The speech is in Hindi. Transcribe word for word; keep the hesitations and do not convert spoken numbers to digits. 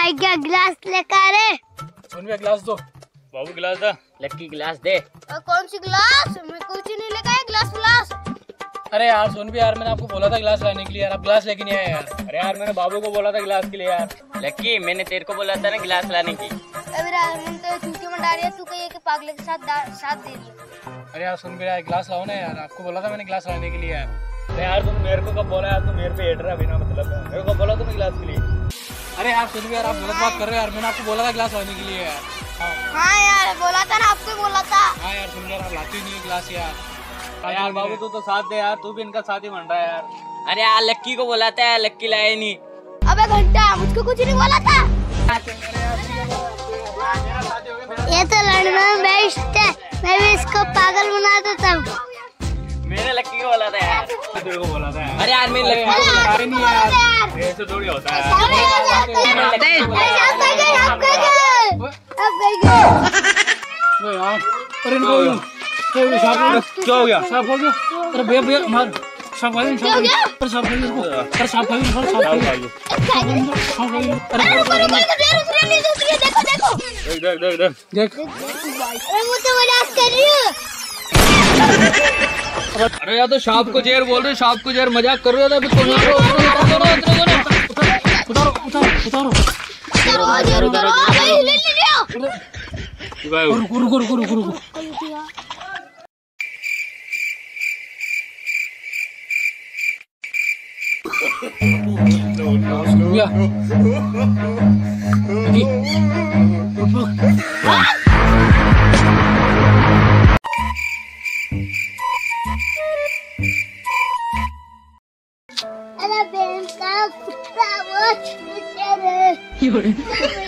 भाई क्या गिलास लेकर रे? सुन भैया गिलास दो। बाबू गिलास दे। लक्की गिलास दे। और कौन सी गिलास? मैं कुछ नहीं लेकर आया गिलास गिलास। अरे यार सुन भी यार, मैंने आपको बोला था गिलास लाने के लिए यार, आप गिलास लेके नहीं आए यार। अरे यार मैंने बाबू को बोला था गिलास के लिए यार। लक्की मैंने तेरे को बोला था ना गिलास लाने की। अबे यार मैं तो चूके में डाल रही है, तू कहीं के पागल के साथ साथ दे रही है। अरे यार सुन भी यार, गिलास लाओ ना यार, आपको बोला था मैंने गिलास लाने के लिए यार। अरे यार तुम मेरे को कब बोला यार, तुम मेरे पे हेट रहा बिना मतलब है। मेरे को बोला तुमने गिलास के लिए। अरे यार सुन भी यार, आप गलत बात कर रहे हो यार, मैंने आपको बोला था गिलास लाने के लिए यार। हाँ यार बोला था ना, आपको बोला था। हाँ यार सुन यार, आप लाते ही नहीं गिलास यार। यार बाबू तू तो साथ दे यार, तू भी इनका साथ ही बन रहा है यार। अरे यार लक्की को बोला था, लक्की लाया नहीं। अबे घंटा मुझको कुछ नहीं बोला था। ये तो लड़ने में बेस्ट है, मैं भी इसको पागल बना देता हूँ। मैंने लक्की को बोला था यार। तेरे को बोला था यार। अरे यार मैंने लक्की को बोला था। नहीं यार, ऐसे थोड़ी होता है। अरे इनको क्या हो गया? साफ हो गया। अरे भैया भैया मार साफ हो गया, साफ हो गया। अरे साफ हो गया, अरे साफ हो गया, साफ हो गया, साफ हो गया। अरे रुको रुको दूसरी नहीं दूसरी, देखो देखो देख देख देख देख देख। अरे वो तो मजाक कर रही हूँ। अरे यार तो शाप को जेर बोल रहे, शाप को जेर मजाक कर रहे हो। अभी तुम उतारो उतारो उतारो उतारो उतारो भाई ले ले लियो। रुको रुको रुको रुको रुको। भैया अरे बेन का कुत्ता वो